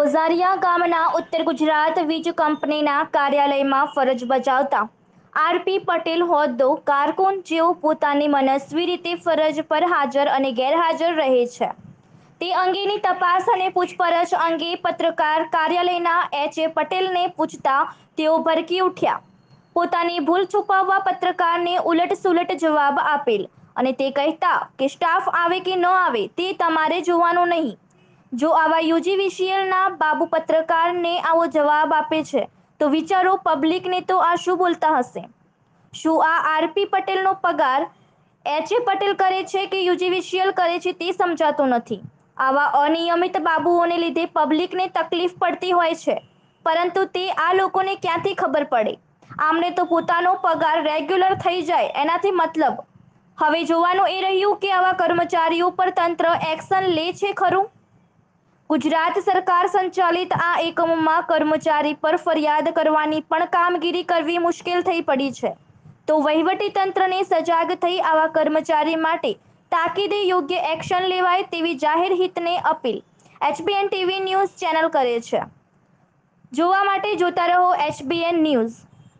ઓઝારિયા ગામના ઉત્તર ગુજરાત વીજ કંપનીના કાર્યાલયમાં ફરજ બજાવતા આરપી પટેલ હોદ્દો કારકુન જેઓ પોતાની મનસ્વી રીતે ફરજ પર હાજર અને ગેરહાજર રહે છે તે અંગેની તપાસ અને પૂછપરછ અંગે પત્રકાર કાર્યાલયના એચ.એ. પટેલને પૂછતા તેઓ ભડકી ઉઠ્યા. પોતાની ભૂલ છુપાવવા પત્રકારને ઉલટ-સુલટ જવાબ આપેલ અને તે કહેતા કે સ્ટાફ આવે કે ન આવે તે તમારે જોવાનું નહીં. જો આવા યુજીવીસીએલના બાબુ પત્રકારને આવો જવાબ આપે છે તો વિચારો પબ્લિકને તો આ શું બોલતા હશે? શું આ આરપી પટેલનો પગાર એચ.એ. પટેલ કરે છે કે યુજીવીસીએલ કરે છે તે સમજાતું નથી. આવા અનિયમિત બાબુઓને લીધે પબ્લિકને તકલીફ પડતી હોય છે, પરંતુ તે આ લોકોને ક્યાંથી ખબર પડે? આમને તો પોતાનો પગાર રેગ્યુલર થઈ જાય એનાથી મતલબ. હવે જોવાનું એ રહ્યું કે આવા કર્મચારીઓ પર તંત્ર એક્શન લે છે ખરું? ગુજરાત સરકાર સંચાલિત આ એકમોમાં કર્મચારી પર ફરિયાદ કરવાની પણ કામગીરી કરવી મુશ્કેલ થઈ પડી છે. તો વહીવટી તંત્રને સજાગ થઈ આવા કર્મચારી માટે તાકીદે યોગ્ય એક્શન લેવાય તેવી જાહેર હિતને અપીલ HBN TV ન્યૂઝ ચેનલ કરે છે. જોવા માટે જોતા રહો HBN ન્યૂઝ.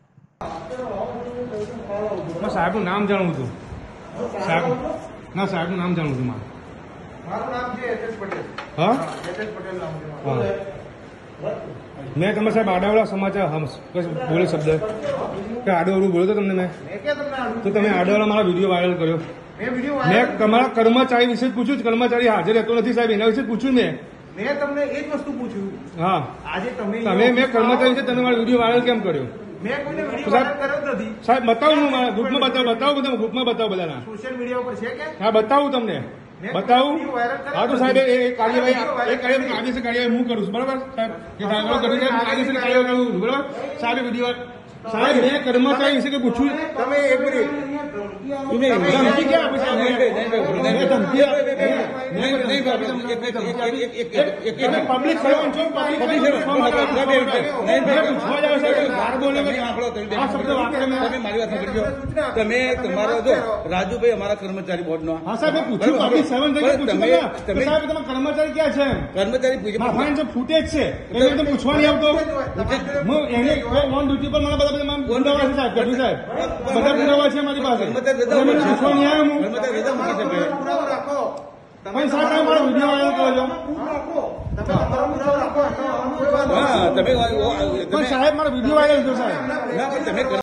સાહેબનું નામ જાણવું હતું. સાહેબનું નામ જાણવું હતું મારું. મારું નામ છે એચ.એસ. પટેલ. હા, એચ.એસ. પટેલ નામ છે. મેં તમે સાહેબ આડાવડા સમાચાર બોલે શબ્દ કે આડોવડું બોલ્યો તો તમને મેં તો તમે આડાવડા મારા વિડીયો વાયરલ કર્યો. મેં તમારા કર્મચારી વિશે પૂછ્યું. કર્મચારી હાજર રહેતો નથી સાહેબ, એના વિશે પૂછ્યું મેં તમને એ જ વસ્તુ પૂછ્યું. હા, આજે તમે મેં કર્મચારી વિશે તમે મારો વિડીયો વાયરલ કેમ કર્યો? મેં કોઈને વિડીયો વાયરલ કર્યો જ નથી સાહેબ. બતાવું હું મારા ગ્રુપમાં બતાવો બધા ગ્રુપમાં બતાવો બધાના. સોશિયલ મીડિયા ઉપર છે કે? હા, બતાવું તમને બતાવું. હા તો સાહેબ એ કાર્યવાહી કાયદેસર કાર્યવાહી હું કરું છું, બરાબર સાહેબ? કે કાયદેસર કાર્યવાહી કરું છું, બરાબર સાહેબ? વિડીયો સાહેબ મેં કર્મચારી વિશે પૂછ્યું. તમે એક મિનિટ ધમકી ક્યાં આપી સાહેબ? પબ્લિક સર્વન્ટ છો, પબ્લિક પૂછવા જાવ સાહેબ. તમે તમારો જો રાજુભાઈ અમારા કર્મચારી બોર્ડ નો. હા સાહેબ પૂછ્યું, પબ્લિક સર્વન્ટ તમે સાહેબ તમે કર્મચારી ક્યાં છે? કર્મચારી ફૂટેજ છે એને તો પૂછવા નહીં આવતો. હું એને ઓન ડ્યુટી પર મને બધા પુરાવા છે સાહેબ, કઢું સાહેબ બધા પુરાવા છે મારી પાસે. પૂછવા નહીં આવ્યો હું. પણ સાહેબ તમે મારો વિડીયો વાયરલ કરો છો. પણ સાહેબ મારો વિડીયો વાયરલ કરો સાહેબ.